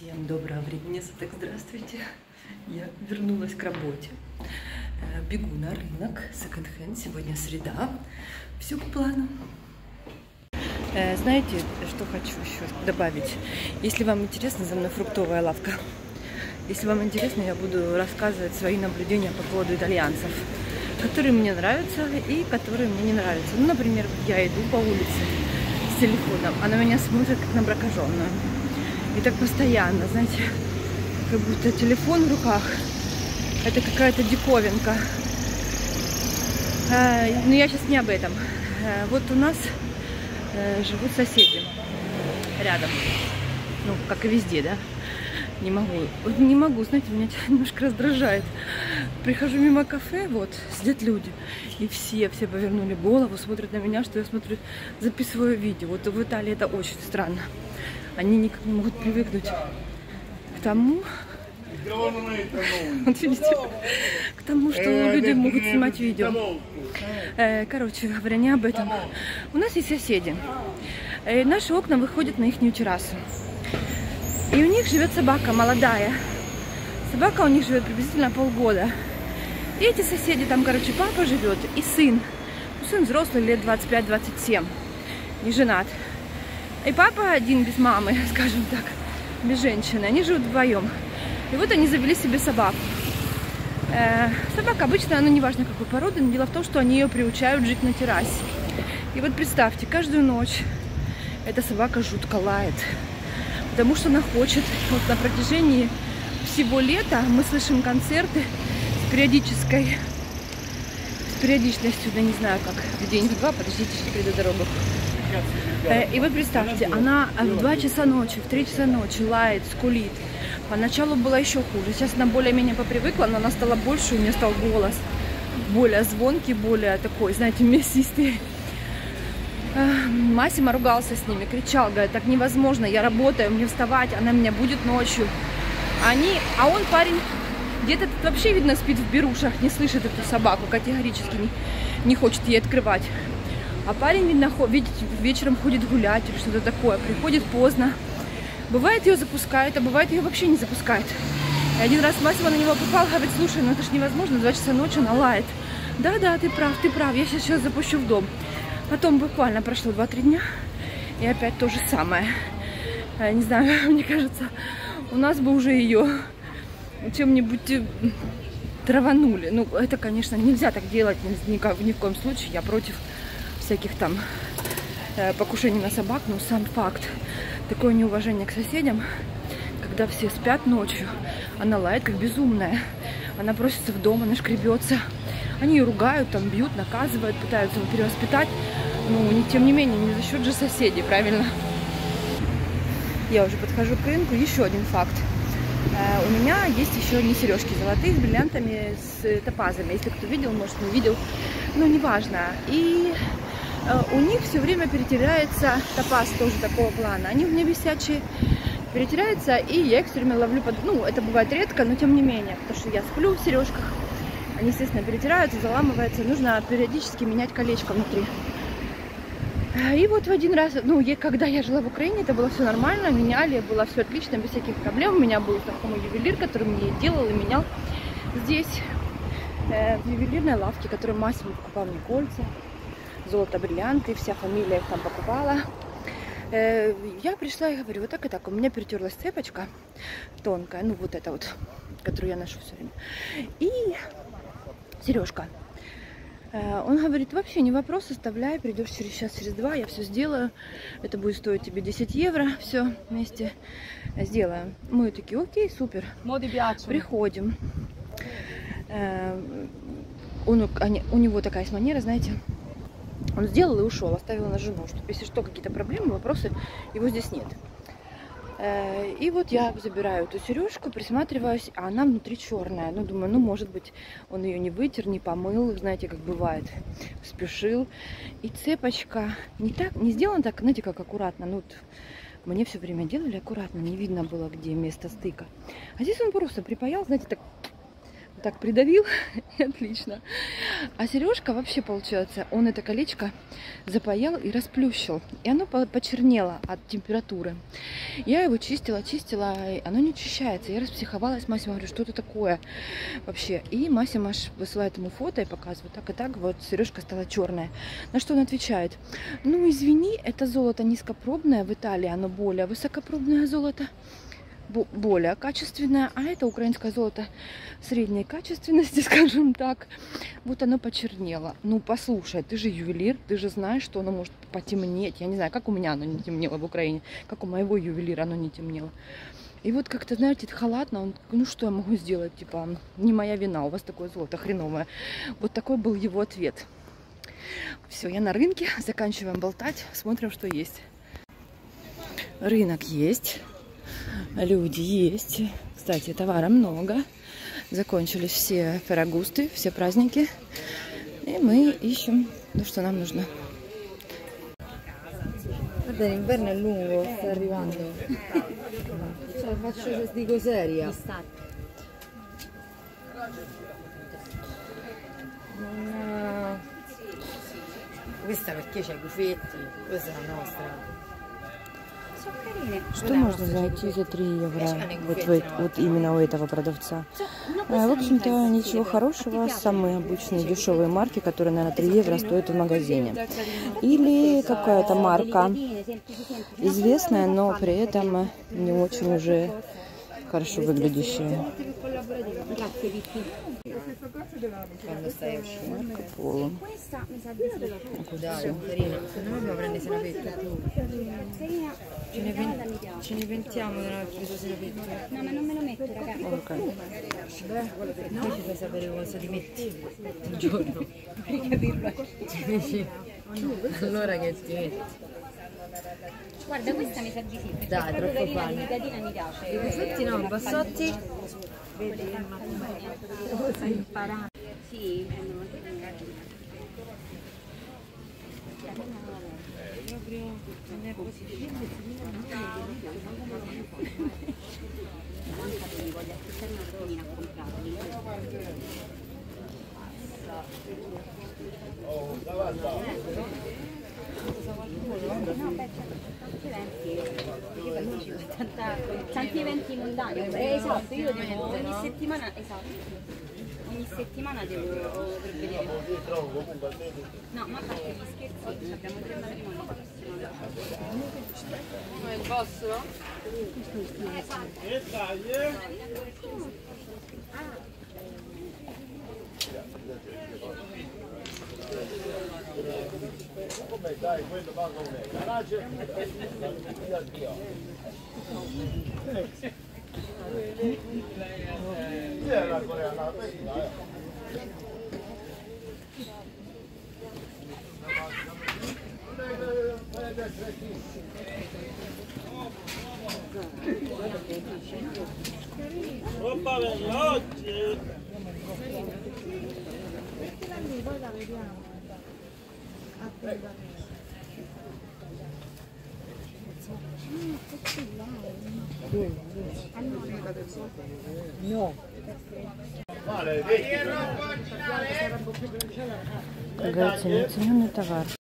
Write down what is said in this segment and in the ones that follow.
Всем доброго времени суток, здравствуйте. Я вернулась к работе. Бегу на рынок, секонд-хенд, сегодня среда. Все по плану. Знаете, что хочу еще добавить? Если вам интересно, за мной фруктовая лавка. Если вам интересно, я буду рассказывать свои наблюдения по поводу итальянцев, которые мне нравятся и которые мне не нравятся. Ну, например, я иду по улице с телефоном, а на меня смотрят как на прокаженную. И так постоянно, знаете, как будто телефон в руках. Это какая-то диковинка. Но я сейчас не об этом. Вот у нас живут соседи рядом. Ну, как и везде, да? Не могу, знаете, меня немножко раздражает. Прихожу мимо кафе, вот, сидят люди. И все повернули голову, смотрят на меня, что я смотрю, записываю видео. Вот в Италии это очень странно. Они никак не могут привыкнуть к тому, вот видите, к тому, что люди могут снимать видео. Короче говоря, не об этом. У нас есть соседи. Наши окна выходят на их террасу. И у них живет собака молодая. Собака у них живет приблизительно полгода. И эти соседи, там, короче, папа живет и сын. Сын взрослый, лет 25-27, не женат. И папа один без мамы, скажем так, без женщины. Они живут вдвоем. И вот они завели себе собаку. Собака обычно, она неважно какой породы, но дело в том, что они ее приучают жить на террасе. И вот представьте, каждую ночь эта собака жутко лает. Потому что она хочет, вот на протяжении всего лета мы слышим концерты с периодичностью, да не знаю как, в день, в два, подождите, сейчас приду дорогу. И вот представьте, она в 2 часа ночи, в 3 часа ночи лает, скулит. Поначалу было еще хуже. Сейчас она более-менее попривыкла, но она стала больше, у меня стал голос более звонкий, более такой, знаете, мясистый. Массимо ругался с ними, кричал, говорит, так невозможно, я работаю, мне вставать, она меня будет ночью. А он парень, где-то вообще, видно, спит в берушах, не слышит эту собаку, категорически не хочет ей открывать. А парень, видно, видите, вечером ходит гулять или что-то такое, приходит поздно. Бывает, ее запускают, а бывает, ее вообще не запускают. И один раз Массимо на него попал, говорит, слушай, ну это ж невозможно, 2 часа ночи она лает. Да, ты прав, я сейчас запущу в дом. Потом буквально прошло 2-3 дня, и опять то же самое. Не знаю, мне кажется, у нас бы уже ее чем-нибудь траванули. Ну, это, конечно, нельзя так делать ни в коем случае. Я против всяких там покушений на собак, но сам факт. Такое неуважение к соседям, когда все спят ночью, она лает как безумная. Она просится в дом, она шкребется. Они ее ругают, там бьют, наказывают, пытаются его перевоспитать. Ну, тем не менее, не за счет же соседей, правильно? Я уже подхожу к рынку. Еще один факт. У меня есть еще одни сережки золотые с бриллиантами, с топазами. Если кто видел, может не видел, но неважно. И у них все время перетирается топаз тоже такого плана. Они у меня висячие, перетираются, и я их все время ловлю под... Ну, это бывает редко, но тем не менее, потому что я сплю в сережках. Они, естественно, перетираются, заламываются. Нужно периодически менять колечко внутри. И вот в один раз, ну, когда я жила в Украине, это было все нормально, меняли, было все отлично, без всяких проблем. У меня был знакомый ювелир, который мне делал и менял здесь, в ювелирной лавке, который Массимо покупал мне кольца, золото, бриллианты, вся фамилия их там покупала. Я пришла и говорю, вот так и так, у меня перетерлась цепочка тонкая, ну, вот эта вот, которую я ношу все время, и сережка. Он говорит, вообще не вопрос, оставляй, придешь через 2, я все сделаю. Это будет стоить тебе 10 евро, все вместе сделаем. Мы такие, окей, супер. Приходим. У него такая есть манера, знаете, он сделал и ушел, оставил на жену, чтобы если что, какие-то проблемы, вопросы, его здесь нет. И вот я забираю эту сережку, присматриваюсь, а она внутри черная. Ну, думаю, ну, может быть, он ее не вытер, не помыл, знаете, как бывает, спешил. И цепочка не сделана так, знаете, как аккуратно. Ну, вот, мне все время делали аккуратно, не видно было, где место стыка. А здесь он просто припаял, знаете, так так придавил, и отлично. А Сережка вообще, получается, он это колечко запаял и расплющил. И оно почернело от температуры. Я его чистила, и оно не очищается. Я распсиховалась, Масима, говорю, что это такое вообще? И Масима высылает ему фото и показывает, так и так, вот сережка стала черная. На что он отвечает: ну, извини, это золото низкопробное в Италии, оно более высокопробное золото, более качественное, а это украинское золото средней качественности, скажем так. Вот оно почернело. Ну, послушай, ты же ювелир, ты же знаешь, что оно может потемнеть. Я не знаю, как у меня оно не темнело в Украине, как у моего ювелира оно не темнело. И вот как-то, знаете, халатно, он, ну что я могу сделать, типа, не моя вина, у вас такое золото хреновое. Вот такой был его ответ. Все, я на рынке, заканчиваем болтать, смотрим, что есть. Рынок есть. Люди есть. Кстати, товара много. Закончились все феррагусты, все праздники. И мы ищем то, что нам нужно. Guarda, l'inverno è lungo, sta arrivando. Cioè, faccio, dico seria. Questa perché c'ha i gufetti, questa è la nostra. Что можно зайти за 3 евро вот именно у этого продавца? В общем-то, ничего хорошего. Самые обычные дешевые марки, которые, наверное, 3 евро стоят в магазине. Или какая-то марка известная, но при этом не очень уже хорошо выглядящая. Quando stai uscendo. Марко Поло. Dai, carina. Secondo me dobbiamo prendere Serapetto. Ce ne pentiamo di non aver preso Serapetto. No, ma non me lo metto, ragazzi. Okay. Poi ci fai sapere cosa ti metti un giorno. Ci dici, allora che ti metti? Guarda, questa mi sa di sì, perché Dai, è proprio troppo carina, bella. limitatina mi piace. I gufetti no, i bassotti. Sì, prendono anche magari. Mi voglio aspettare un attimino a comprarli. No, beh, tanti eventi, tanti eventi mondani. Esatto, io devo ogni settimana, ogni settimana devo provvedere. No, ma a parte gli scherzi, abbiamo 3 matrimoni la prossima. È il vostro? Come dai, quello va con me. Garage. Chi è la coreana? Roba veloce. No. Как говорится, неоцененный товар.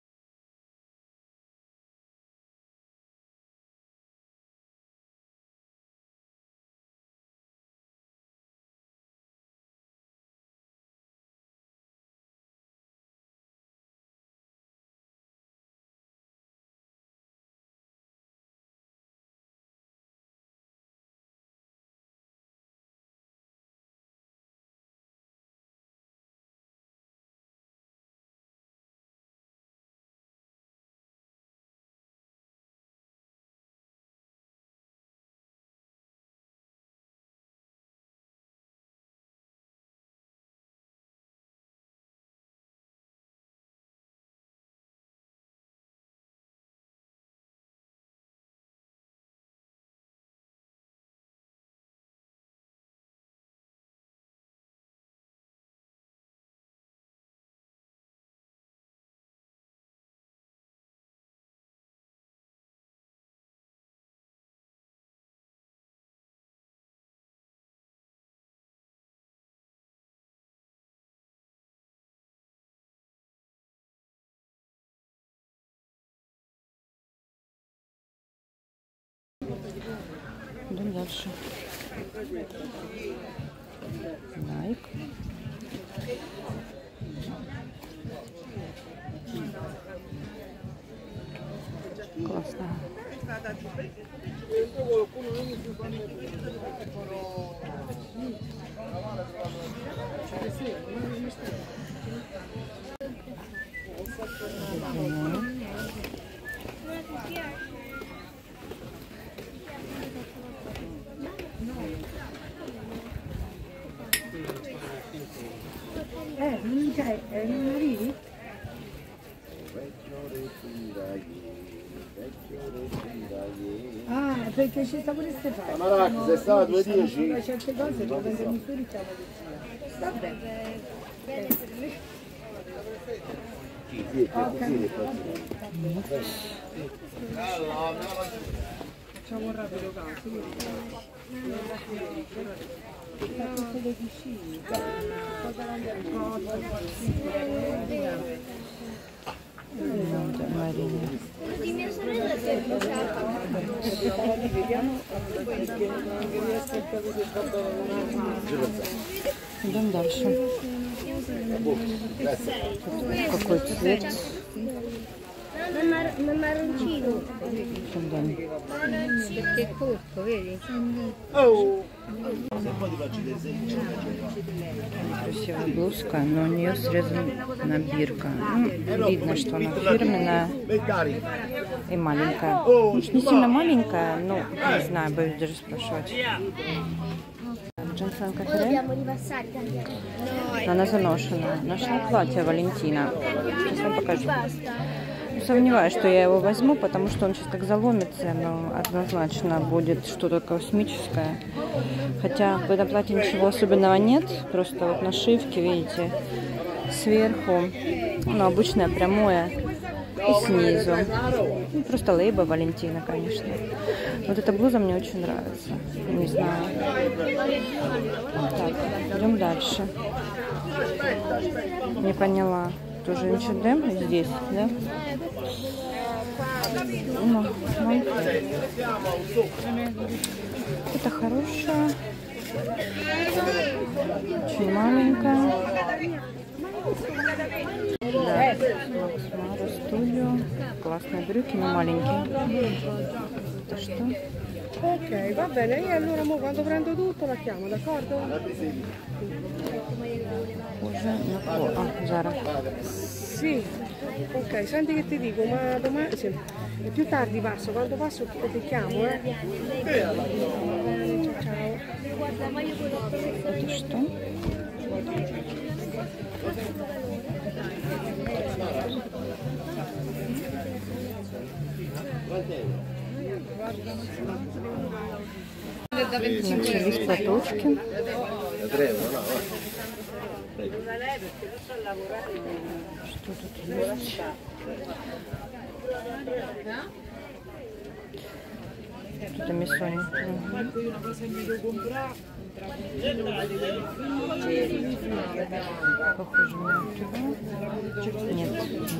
Идем дальше. Найк. Классно. Non arrivi? Ah, perché c'è sta pure Stefano. Maracchi, sei stato 2:10? Certe cose lo prendiamo su, diciamo che sta bene. Facciamo un rapido caso. Tutte le piscine. Di mia sorella si è bruciata. Идем дальше. Какой цвет? Ma marroncino. Perché è corto, vedi? Oh! Se poi ti faccio dei segni. Красивая блузка, но у нее срезана бирка. Ну, видно, что она фирменная и маленькая. Может, не сильно маленькая, но не знаю, боюсь даже спрашивать. Джонсон Кафе. Dobbiamo ripassare tanti. Она заношена. Нашла платье Валентина. Сейчас вам покажу. Сомневаюсь, что я его возьму, потому что он сейчас так заломится, но однозначно будет что-то космическое. Хотя в этом платье ничего особенного нет, просто вот нашивки, видите, сверху, ну, обычное прямое и снизу. Ну, просто лейба Валентина, конечно. Вот эта блуза мне очень нравится, не знаю. Так, идем дальше. Не поняла. Тоже H&M здесь, да? Это хорошая, очень маленькая. Да, Макс Мара Студио. Классные брюки, но маленькие. Это что? Ok, va bene, e allora mo quando prendo tutto la chiamo, d'accordo? Уже на Zara. Sì, ok, senti che ti dico, ma domani, sì, più tardi passo, quando passo ti chiamo, eh? Ciao, ciao. Это что? Начались платочки. Что тут есть? Это миссони. Похоже на туда. Нет.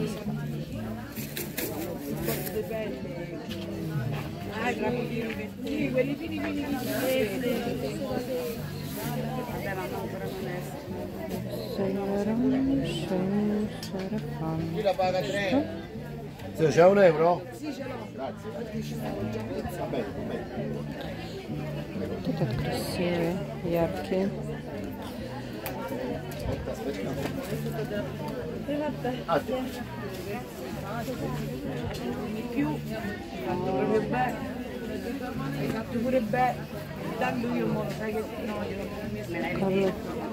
Se c'è €1? Вот этот красивый, яркий. Карло.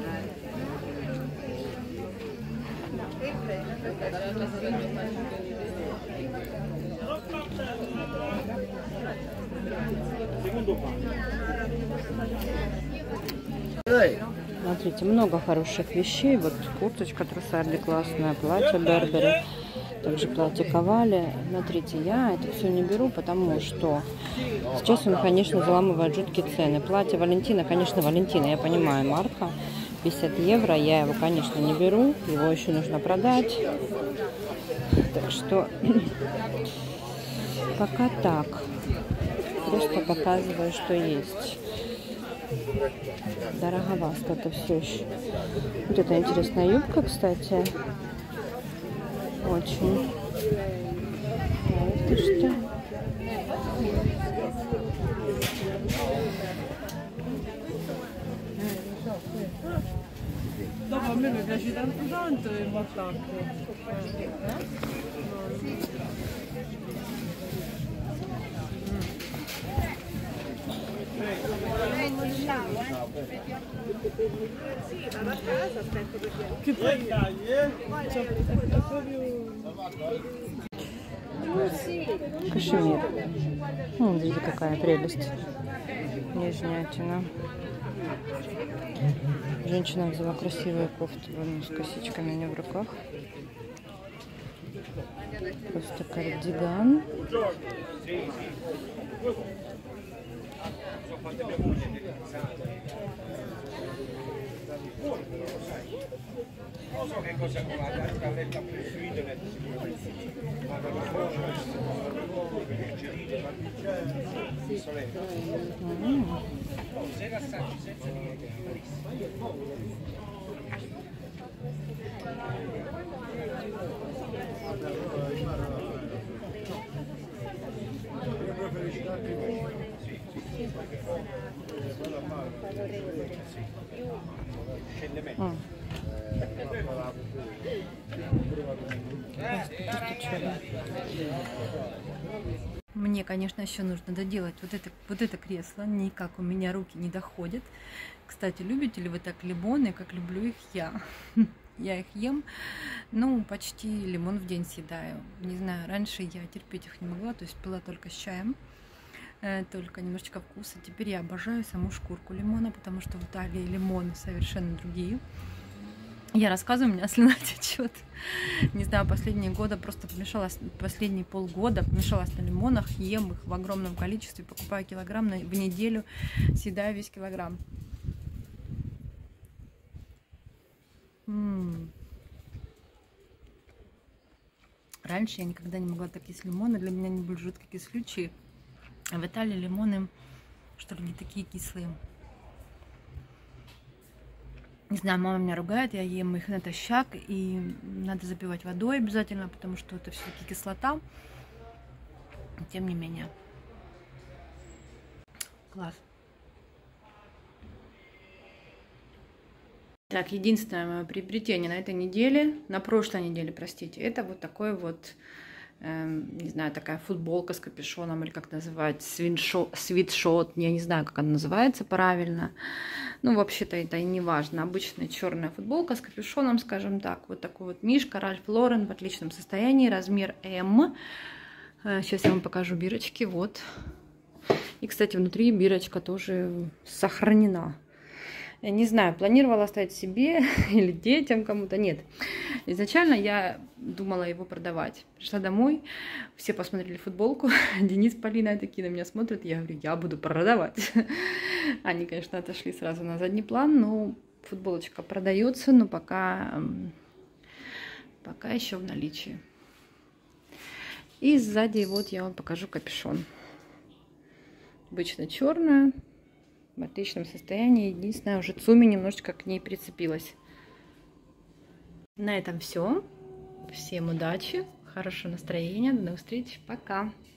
Смотрите, много хороших вещей. Вот курточка Трусарди классная, платье Бербери, также платье Ковали. Смотрите, я это все не беру, потому что сейчас он, конечно, заламывает жуткие цены. Платье Валентина, конечно, Валентина, я понимаю, марка, 50 евро. Я его, конечно, не беру, его еще нужно продать. Так что пока так. просто показываю, что есть. Дороговасто это все еще. Вот это интересная юбка, кстати. Очень. Это что? Dopo a me mi piace tanto il battacco. Che poi Кашемир. Видите, какая прелесть. Нежнятина. Женщина взяла красивую кофту с косичками у нее в руках. Просто кардиган. Мне, конечно, еще нужно доделать вот это кресло. Никак у меня руки не доходят. Кстати, любите ли вы так лимоны, как люблю их я? Я их ем, ну, почти лимон в день съедаю. Не знаю, раньше я терпеть их не могла, то есть пила только с чаем, только немножечко вкуса. Теперь я обожаю саму шкурку лимона, потому что в Италии лимоны совершенно другие. Я рассказываю, у меня слюна течет. Не знаю, последние года просто помешалась, последние полгода помешалась на лимонах, ем их в огромном количестве, покупаю килограмм в неделю, съедаю весь килограмм. Раньше я никогда не могла так есть лимоны, для меня они были жутко кислючие. А в Италии лимоны, что ли, не такие кислые. Не знаю, мама меня ругает, я ем их натощак, и надо запивать водой обязательно, потому что это все-таки кислота. Тем не менее. Класс. Так, единственное мое приобретение на этой неделе, на прошлой неделе, простите, это вот такой вот, не знаю, такая футболка с капюшоном, или как называть, свитшот, я не знаю, как она называется правильно. Ну, вообще-то это и не важно. Обычная черная футболка с капюшоном, скажем так. Вот такой вот мишка, Ральф Лорен в отличном состоянии, размер М. Сейчас я вам покажу бирочки, вот. И, кстати, внутри бирочка тоже сохранена. Я не знаю, планировала оставить себе или детям кому-то. Нет. Изначально я думала его продавать. Пришла домой, все посмотрели футболку. Денис, Полина такие на меня смотрят. Я говорю, я буду продавать. Они, конечно, отошли сразу на задний план, но футболочка продается, но пока еще в наличии. И сзади вот я вам покажу капюшон. Обычно черная. В отличном состоянии. Единственное, уже Цуми немножечко к ней прицепилась. На этом все. Всем удачи, хорошего настроения. До новых встреч. Пока.